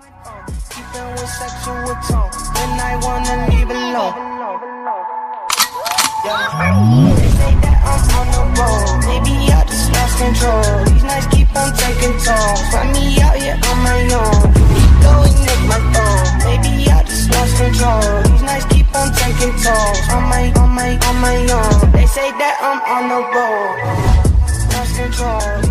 Keeping with sexual tone when I wanna leave alone. Yeah. They say that I'm on the road, maybe I just lost control. These nights keep on taking tolls, find me out here on my own. Go and nick my phone, maybe I just lost control. These nights keep on taking tolls on my own. They say that I'm on the road, lost control.